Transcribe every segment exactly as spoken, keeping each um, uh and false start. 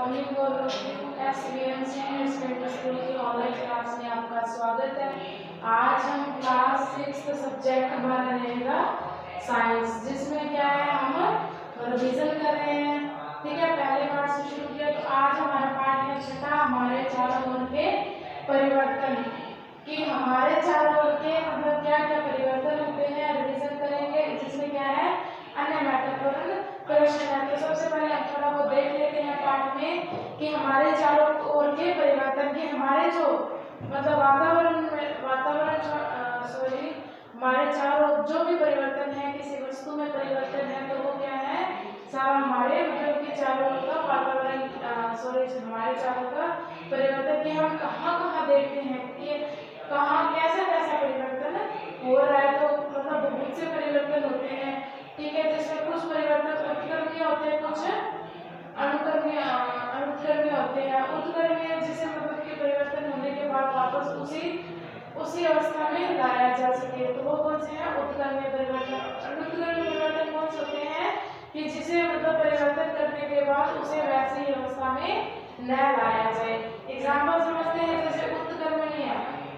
Morning और SBMC school की online class में आपका स्वागत है। आज हम क्लास सिक्स सब्जेक्ट हमारा रहेगा साइंस, जिसमें क्या है हम रिवीजन कर रहे हैं। ठीक है, पहले पार्ट से शुरू किया तो आज हमारा पार्ट है छठा, हमारे चारों ओर के परिवर्तन। कि हमारे चारों ओर के मतलब क्या क्या परिवर्तन होते हैं रिवीजन करेंगे, जिसमें क्या है अन्य महत्वपूर्ण प्रश्न है। तो सबसे पहले हम थोड़ा वो देख लेते हैं पार्ट में कि हमारे चारों ओर के परिवर्तन के हमारे जो मतलब वातावरण में वातावरण सॉरी हमारे चारों जो भी परिवर्तन है, किसी वस्तु में परिवर्तन है तो वो क्या है सारा हमारे मतलब कि चारों ओर का वातावरण सॉरी हमारे चारों का परिवर्तन कि हम कहाँ कहाँ देखते हैं कि कहाँ कैसा कैसा परिवर्तन हो रहा है। तो मतलब बहुत से परिवर्तन होते हैं। ठीक है, जिसमें कुछ परिवर्तन उत्क्रमीय होते हैं, कुछ अनुक्रमीय अनुक्रमीय होते हैं। उत्क्रमीय जिसे मतलब के परिवर्तन होने के बाद वापस उसी उसी अवस्था में लाया जा सके तो वो कौन से हैं उत्क्रमीय परिवर्तन। अनुक्रमीय परिवर्तन कौन से होते हैं कि जिसे मतलब परिवर्तन करने के बाद उसे वैसी ही अवस्था में न लाया जाए। एग्जाम्पल समझते हैं, जैसे उत्क्रमणीय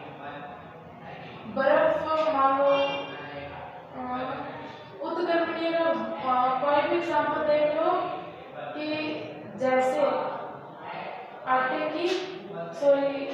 बर्फ मान लो, उत्क्रमणीय कोई भी एग्जाम्पल देख लो कि जैसे आटे की सॉरी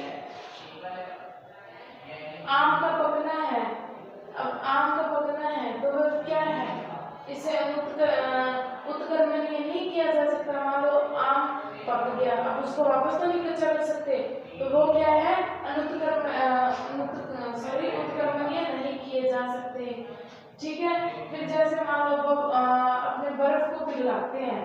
आम का पकना है। अब आम का पकना है तो वह क्या है, इसे उत्क्रमणीय नहीं किया जा सकता। मान लो आम पक गया, अब उसको वापस तो नहीं कच्चा कर सकते, तो वो क्या है अनुत्क्रम सॉरी उत्क्रमणीय नहीं किए जा सकते। ठीक है, फिर जैसे मान लो अपने बर्फ को पिघलाते हैं,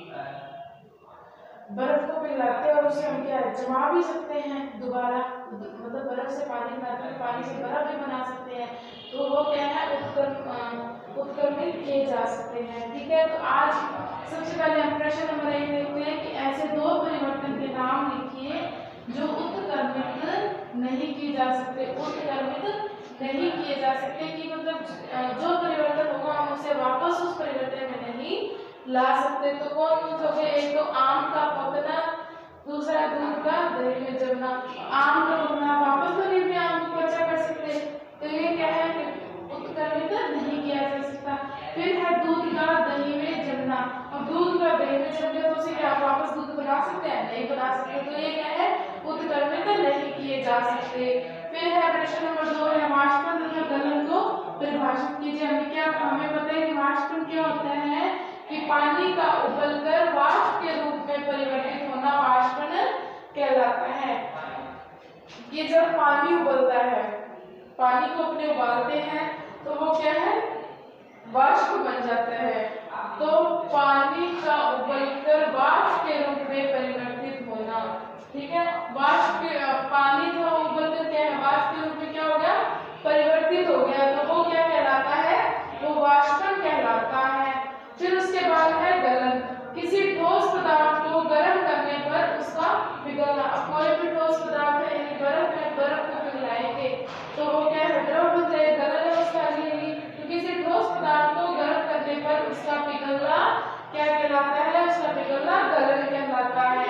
बर्फ को पिघलाते हैं और उसे हम क्या जमा भी सकते हैं दोबारा, मतलब बर्फ से पानी बनाते हैं, पानी से बर्फ भी बना सकते हैं, तो वो क्या है उत्क्रम उत्क्रमित किए जा सकते हैं। ठीक है, तो आज सबसे पहले हम प्रश्न नंबर एक देखते हैं कि ऐसे दो परिवर्तन के नाम लिखिए जो उत्क्रमित नहीं किए जा सकते। उत्क्रमित नहीं किए जा सकते कि मतलब जो परिवर्तन होगा हम उसे वापस उस परिवर्तन में नहीं ला सकते। तो कौन कौन से हो गए, एक तो आम का पकना, दूसरा दूध का दही में जमना। आम का पकना वापस तो नहीं भी आम को कच्चा कर सकते, तो ये क्या है कि उत्क्रमित नहीं किया जा सकता। फिर है दूध का दही में जमना। अब दूध का दही में जम गया तो उसे क्या वापस दूध बना सकते हैं, नहीं बना सकते, तो ये क्या है उत्क्रमित नहीं किए जा सकते। फिर है प्रश्न नंबर दो है वाष्पन तथा गलन को परिभाषित कीजिए। हमें क्या हमें पता है कि वाष्पन क्या होता है कि पानी का उबलकर वाष्प के रूप में परिवर्तित होना वाष्पन कहलाता है। ये जब पानी उबलता है, पानी को अपने उबालते हैं तो वो क्या है वाष्प बन जाता है। तो पानी का उबलकर वाष्प के रूप में परिवर्तित होना। ठीक है, वाष्प के पानी था उबलकर क्या है वाष्प के रूप में क्या हो गया परिवर्तित हो गया, तो वो क्या कहलाता है वो वाष्पन कहलाता है। फिर उसके बाद है गलन, किसी ठोस पदार्थ को गर्म करने पर उसका पिघलना। अब कोई भी ठोस पदार्थ है यानी बर्फ है, बर्फ को पिघलाएंगे तो वो क्या है द्रव बन जाएगा, गलन अवस्था आ जाएगी। तो किसी ठोस पदार्थ को गर्म करने पर उसका पिघलना क्या कहलाता है, उसका पिघलना गलन कहलाता है।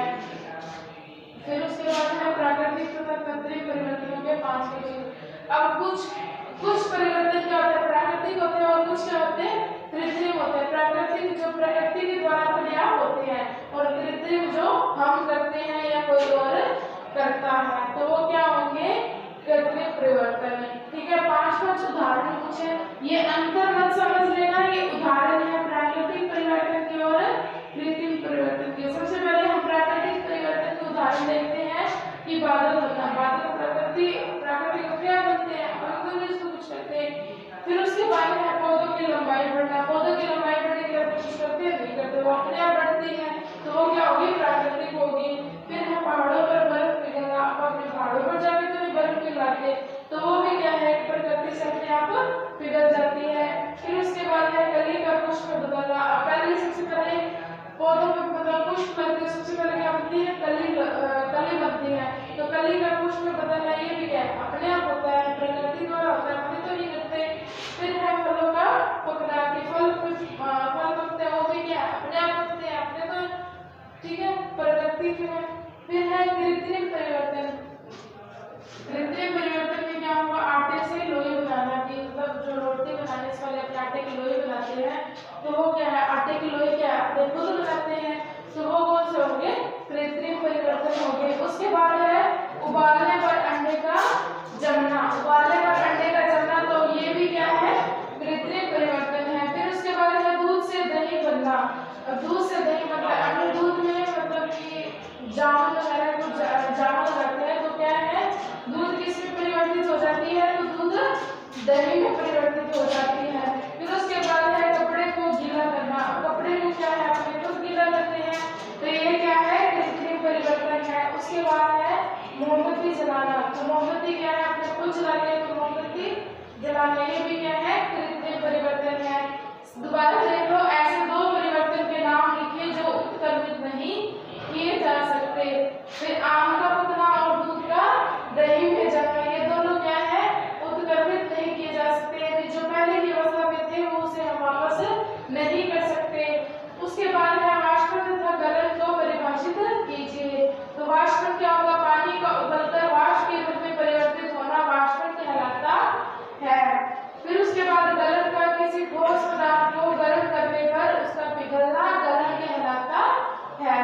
फिर उसके बाद है प्राकृतिक तथा कृत्रिम परिवर्तनों के पांच के। अब कुछ कुछ परिवर्तन क्या होते हैं प्राकृतिक होते हैं और कुछ क्या होते हैं कृत्रिम होते हैं। प्राकृतिक जो प्रकृति के द्वारा अपने आप होते हैं और कृत्रिम जो हम करते हैं या कोई और करता है, तो वो क्या होंगे कृत्रिम परिवर्तन। ठीक है, पांच पांच उदाहरण पूछे, ये अंतर मत समझ लेना, ये उदाहरण है प्राकृतिक परिवर्तन के और कृत्रिम परिवर्तन के। सबसे पहले हम प्राकृतिक परिवर्तन के उदाहरण देखते हैं कि बादल बनना। बादल प्रकृति प्राकृतिक क्या बनते हैं, हम इसको कुछ करते हैं। फिर उसके बाद है पौधों की लंबाई बढ़ना। पौधों की लंबाई बढ़ने के लिए कुछ करते हैं नहीं करते, वो अपने आप बढ़ती है, तो वो क्या होगी प्राकृतिक होगी। फिर है पहाड़ों पर बर्फ पिघलना। आप अपने पहाड़ों पर जाके तो नहीं बर्फ पिघलाते, तो वो भी क्या है प्रकृति से अपने आप पिघल जाती है। फिर उसके बाद है कली का पुष्प बदलना। पहले सबसे पहले पौधों में मतलब पुष्प बनते, सबसे पहले क्या बनती है कली कली बनती है, तो कली का पुष्प बदलना ये भी क्या है अपने आप होता है, प्रकृति द्वारा होता है, अपने तो नहीं करते। फिर है फलों का पकना कि फल फल पकते हैं, वो भी क्या अपने आप पकते हैं, अपने तो ठीक है पर प्राकृतिक है। फिर है कृत्रिम परिवर्तन। कृत्रिम परिवर्तन में क्या होगा, आटे से लोई बनाना, की मतलब जो रोटी बनाने से पहले अपने आटे की लोई बनाते हैं, तो वो क्या है, आटे की लोई क्या है खुद बनाते हैं, तो वो कौन से होंगे, कृत्रिम परिवर्तन हो गए। उसके बाद है उबालने पर अंडे का जमना। उबालने पर अंडे का जमना, तो ये भी क्या है, कृत्रिम परिवर्तन है। फिर उसके बाद है दूध से दही बनना। दूध से दही मतलब अपने दूध में मतलब कि जामुन वगैरह कुछ जामुन लगाते हैं, तो क्या है, दूध किसमें परिवर्तित हो जाती है, तो दूध दही में परिवर्तित हो जाती है। फिर उसके बाद है कपड़े को गीला करना। कपड़े को क्या है, अपने खुद गीला करते हैं, तो ये क्या है, कृत्रिम परिवर्तन है। उसके बाद है मोमबत्ती जलाना। तो मोमबत्ती क्या है, अपने खुद जलाते हैं, तो मोमबत्ती जलाना, ये भी क्या है, कृत्रिम परिवर्तन है। दोबारा देख लो, ऐसे दो परिवर्तन के नाम लिखिए जो उत्क्रमित नहीं किए जा सकते। फिर आम का पकना और दूध का दही में जमना, ये दोनों क्या है, उत्क्रमित नहीं किए जा सकते। जो पहले की अवस्था में थे वो उसे हम वापस नहीं कर सकते। उसके बाद है वाष्पन तथा गलन को परिभाषित कीजिए। तो वाष्पन क्या होगा, पानी का उबलकर वाष्प के रूप में परिवर्तित होना वाष्पन कहलाता है। फिर उसके बाद गलन का किसी ठोस पदार्थ को गर्म करने पर उसका पिघलना गलन कहलाता है।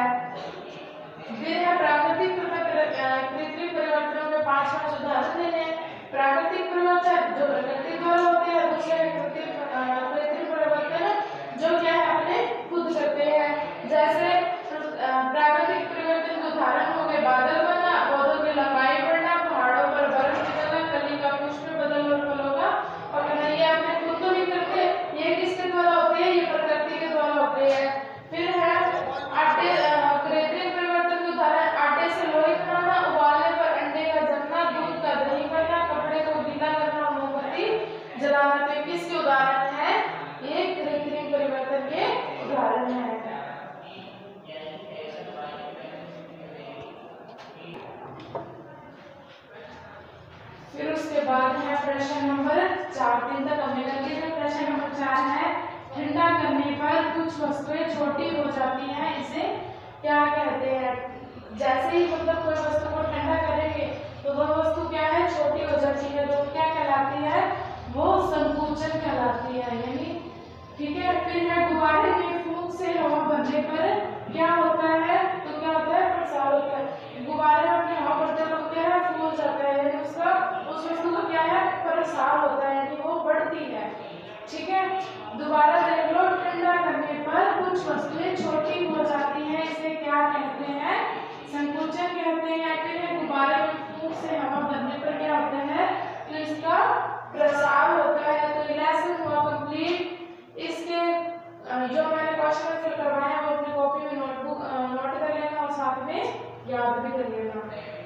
फिर है प्राकृतिक तथा कृत्रिम परिवर्तनों में पांच पांच उदाहरण देने। प्राकृतिक परिवर्तन जो प्रकृति द्वारा होते हैं, दूसरे कृत्रिम परिवर्तन जो क्या है अपने खुद करते हैं। जैसे प्राकृतिक परिवर्तन के उदाहरण हो गए बादल बनना, पौधों की लंबाई बढ़ना, पहाड़ों पर बर्फ गिरना, कली का पुष्प बदल और फलों का पकना। ये अपने खुद तो नहीं करते, ये किसके द्वारा होते हैं, ये प्रकृति के द्वारा होते हैं। फिर है आटे कृत्रिम परिवर्तन के उदाहरण आटे से लोई बनाना, उबालने पर अंडे का जमना, दूध का दही बनना, कपड़े को गीला करना, मोमबत्ती जलाना। तो किसके उदाहरण है, ये कृत्रिम परिवर्तन के उदाहरण है। फिर उसके बाद है प्रश्न नंबर चार, तीन तक हमने कर लिए थे। प्रश्न नंबर चार है ठंडा करने पर कुछ वस्तुएं छोटी हो जाती हैं, इसे क्या कहते हैं। जैसे ही मतलब कोई वस्तु को ठंडा करेंगे तो वह वस्तु क्या है, छोटी हो जाती है, तो क्या कहलाती है, वो संकुचन कहलाती है, यानी ठीक है। फिर है गुब्बारे में फूंक से हवा भरने पर क्या होता है, तो क्या होता है, प्रसार होता है। गुब्बारे में अपनी हवा भरते तो क्या है, फूल जाता है, यानी उसका उस वस्तु का क्या है, प्रसार होता है, यानी वो बढ़ती है, ठीक है। दोबारा देख लो, ठंडा करने पर कुछ वस्तुएं छोटी हो जाती हैं, इसे क्या कहते हैं, संकुचन कहते हैं। फिर है गुब्बारे में फूंक से हवा भरने पर क्या होता है, तो इसका प्रसार होता है। तो लेसन हुआ कंप्लीट। इसके जो मैंने क्वेश्चन आंसर करवाया वो अपनी कॉपी में नोटबुक नोट कर लेना और साथ में याद भी कर लेना।